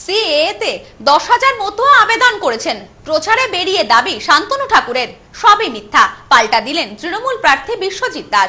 সিএএতে 10,000 মতুয়া আবেদন করেছেন। প্রচারে বেরিয়ে দাবি শান্তনু ঠাকুরের সবই মিথ্যা, পাল্টা দিলেন তৃণমূল প্রার্থী বিশ্বজিৎ দাস।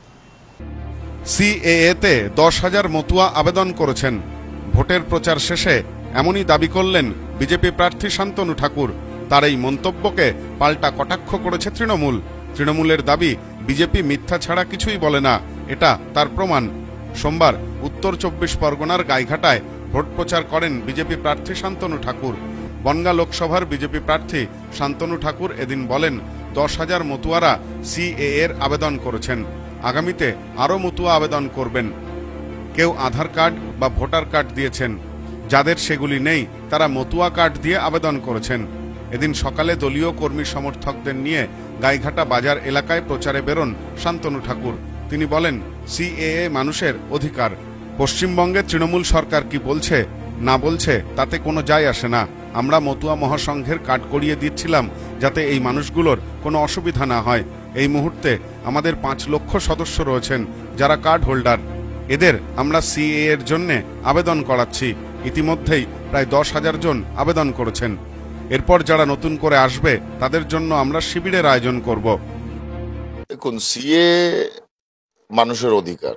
সিএএতে 10,000 মতুয়া আবেদন করেছেন। ভোটের প্রচার শেষে এমনই দাবি করলেন বিজেপি প্রার্থী শান্তনু ঠাকুর। তার এই মন্তব্যকে পাল্টা কটাক্ষ করেছে তৃণমূল। তৃণমূলের দাবি বিজেপি মিথ্যা ছাড়া কিছুই বলে না, এটা তার প্রমাণ। সোমবার উত্তর 24 পরগনার গাইঘাটায় ভোট প্রচার করেন বিজেপি প্রার্থী শান্তনু ঠাকুর। বনগাঁ লোকসভার বিজেপি প্রার্থী শান্তনু ঠাকুর এদিন বলেন, 10,000 মতুয়ারা সিএএর আবেদন করেছেন, আগামীতে আরও মতুয়া আবেদন করবেন। কেউ আধার কার্ড বা ভোটার কার্ড দিয়েছেন, যাদের সেগুলি নেই তারা মতুয়া কার্ড দিয়ে আবেদন করেছেন। এদিন সকালে দলীয় কর্মী সমর্থকদের নিয়ে গাইঘাটা বাজার এলাকায় প্রচারে বেরোন শান্তনু ঠাকুর। তিনি বলেন, সিএএ মানুষের অধিকার। পশ্চিমবঙ্গে তৃণমূল সরকার কি বলছে না বলছে তাতে কোনো যায় আসে না। আমরা মতুয়া মহাসংঘের কার্ড করিয়ে দিচ্ছিলাম যাতে এই মানুষগুলোর কোনো অসুবিধা না হয়। এই মুহূর্তে আমাদের 5 লক্ষ সদস্য রয়েছেন যারা কার্ড হোল্ডার। এদের আমরা সিএএ এর জন্য আবেদন করাচ্ছি। ইতিমধ্যেই প্রায় 10,000 জন আবেদন করেছেন। এরপর যারা নতুন করে আসবে তাদের জন্য আমরা শিবিরের আয়োজন করব। দেখুন, সিএ মানুষের অধিকার।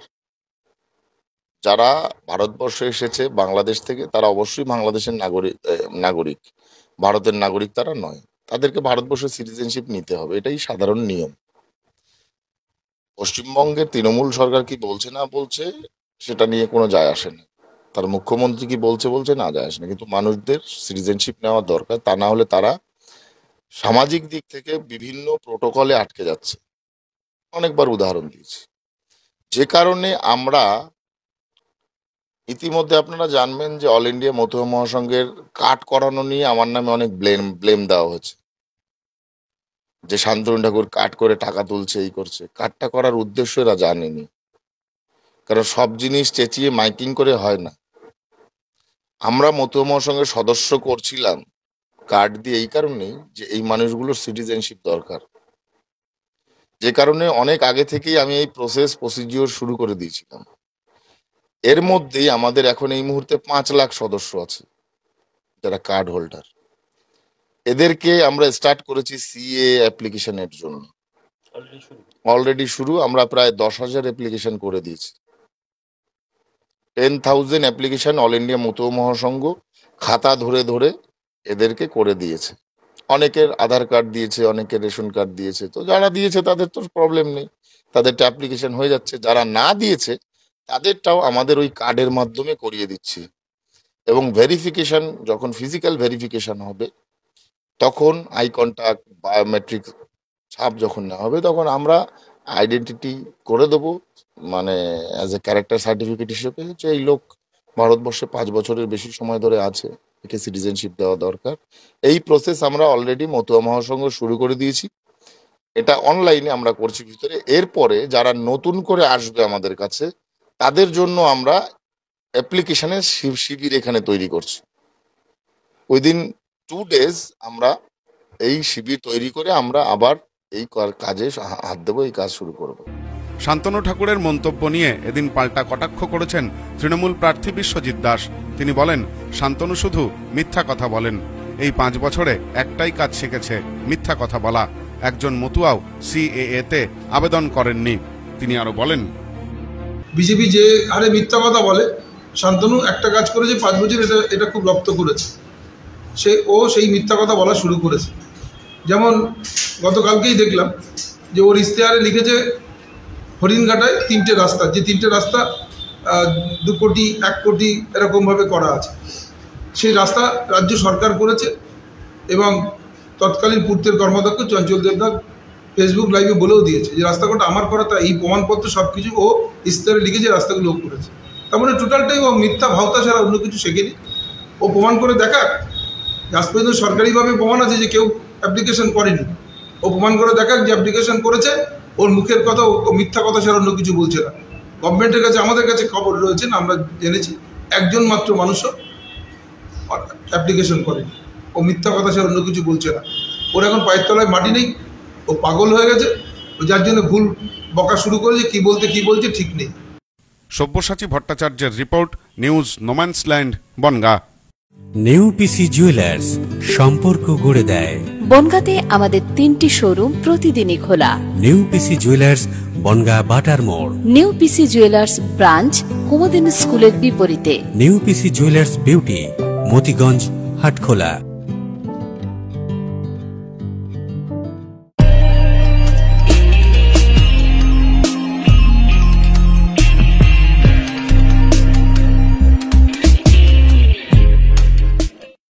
যারা ভারতবর্ষে এসেছে বাংলাদেশ থেকে, তারা অবশ্যই বাংলাদেশের নাগরিক, ভারতের নাগরিক তারা নয়। তাদেরকে ভারতবর্ষের সিটিজেনশিপ নিতে হবে, এটাই সাধারণ নিয়ম। পশ্চিমবঙ্গের তৃণমূল সরকার কি বলছে না বলছে সেটা নিয়ে কোনো যায় আসে না। তার মুখ্যমন্ত্রী কি বলছে না যায় আসে না, কিন্তু মানুষদের সিটিজেনশিপ নেওয়া দরকার। তা না হলে তারা সামাজিক দিক থেকে বিভিন্ন প্রোটোকলে আটকে যাচ্ছে। অনেকবার উদাহরণ দিয়েছি। যে কারণে আমরা ইতিমধ্যে আপনারা জানবেন যে অল ইন্ডিয়া মতুয়া মহাসংঘের কার্ড করানো নিয়ে আমার নামে অনেক ব্লেম দেওয়া হয়েছে, যে শান্তনু ঠাকুর কার্ড করে টাকা তুলছে, এই করছে। কার্ডটা করার উদ্দেশ্য এরা জানেনি, কারণ সব জিনিস চেঁচিয়ে মাইকিং করে হয় না। আমরা মতুয়া মহাসংঘের সদস্য করছিলাম কার্ড দিয়ে এই কারণেই যে এই মানুষগুলোর সিটিজেনশিপ দরকার। যে কারণে অনেক আগে থেকেই আমি এই প্রসিডিওর শুরু করে দিয়েছিলাম। এর মধ্যেই আমাদের এখন এই মুহূর্তে 5 লাখ সদস্য আছে যারা কার্ড হোল্ডার। এদেরকে আমরা স্টার্ট করেছি সিএ অ্যাপ্লিকেশনের জন্য। অলরেডি শুরু। আমরা প্রায় 10,000 অ্যাপ্লিকেশন করে দিয়েছি। 10,000 application All India Matua Mahasangha খাতা ধরে ধরে এদেরকে করে দিয়েছে। অনেকের আধার কার্ড দিয়েছে, অনেকের রেশন কার্ড দিয়েছে। তো যারা দিয়েছে তাদের তো প্রবলেম নেই, তাদেরটা অ্যাপ্লিকেশন হয়ে যাচ্ছে। যারা না দিয়েছে তাদেরটাও আমাদের ওই কার্ডের মাধ্যমে করিয়ে দিচ্ছি। এবং ভেরিফিকেশন, যখন ফিজিক্যাল ভেরিফিকেশন হবে তখন আই কন্টাক্ট, বায়োমেট্রিক ছাপ যখন নেওয়া হবে তখন আমরা আইডেন্টিটি করে দেবো, মানে অ্যাজ এ ক্যারেক্টার সার্টিফিকেট হিসেবে, যে এই লোক ভারতবর্ষে 5 বছরের বেশি সময় ধরে আছে, একে সিটিজেনশিপ দেওয়া দরকার। এই প্রসেস আমরা অলরেডি মতুয়া মহাসংঘ শুরু করে দিয়েছি। এটা অনলাইনে আমরা করছি ভিতরে। এরপরে যারা নতুন করে আসবে আমাদের কাছে তাদের জন্য আমরা অ্যাপ্লিকেশনের শিবির এখানে তৈরি করছি। উইদিন 2 days আমরা এই শিবির তৈরি করে আমরা আবার এই কাজে হাত দেবো, এই কাজ শুরু করব। শান্তনু ঠাকুরের মন্তব্য নিয়ে এদিন পাল্টা কটাক্ষ করেছেন তৃণমূল প্রার্থী বিশ্বজিৎ দাস। তিনি বলেন, শান্তনু শুধু মিথ্যা কথা বলেন। এই 5 বছরে একটাই কাজ শিখেছে, মিথ্যা কথা বলা। একজন মতুয়াও সিএএতে আবেদন করেননি। তিনি আরো বলেন, বিজেপি যে হারে মিথ্যা কথা বলে, শান্তনু একটা কাজ করেছে 5 বছর, এটা খুব রপ্ত করেছে। সেই মিথ্যা কথা বলা শুরু করেছে। যেমন গতকালকেই দেখলাম যে ওর ইশতেহারে লিখেছে হরিণঘাটায় 3টে রাস্তা, যে 3টে রাস্তা 2 কোটি 1 কোটি এরকমভাবে করা আছে। সেই রাস্তা রাজ্য সরকার করেছে এবং তৎকালীন পূর্তের কর্মাধ্যক্ষ চঞ্চল দেবনাথ ফেসবুক লাইভে বলেও দিয়েছে যে রাস্তাটা আমার করা। তা এই প্রমাণপত্র সব কিছু ও ইশতেহারে লিখেছে, রাস্তাগুলো ও করেছে। তার মানে টোটালটাই ও মিথ্যা ভাওতা ছাড়া অন্য কিছু শেখেনি। ও প্রমাণ করে দেখাক। আজ পর্যন্ত সরকারিভাবে প্রমাণ আছে যে কেউ অ্যাপ্লিকেশন করেনি। ও প্রমাণ করে দেখাক যে অ্যাপ্লিকেশন করেছে। ওর মুখের কথা, ও মিথ্যা কথা ছাড়া অন্য কিছু বলছে না। গভর্নমেন্টের কাছে, আমাদের কাছে খবর রয়েছে, আমরা জেনেছি একজন মাত্র মানুষও অ্যাপ্লিকেশন করেনি। ও মিথ্যা কথা ছাড়া অন্য কিছু বলছে না। ওর এখন পায়ের তলায় মাটি নেই, ও পাগল হয়ে গেছে। ও যার জন্য ভুল বকা শুরু করেছে, কি বলছে ঠিক নেই। সব্যসাচী ভট্টাচার্যের report, news no man's land, Bongaon. New PC Jewellers, সম্পর্ক গড়ে দেয়। বনগাঁতে আমাদের 3টি শোরুম প্রতিদিনই খোলা। নিউ পিসি জুয়েলার্স, বনগাঁ বাটার মোড়। নিউ পিসি জুয়েলার্স ব্রাঞ্চ কুমুদিনী স্কুলের বিপরীতে। New PC Jewellers Beauty, Matiganj, Hatkhola.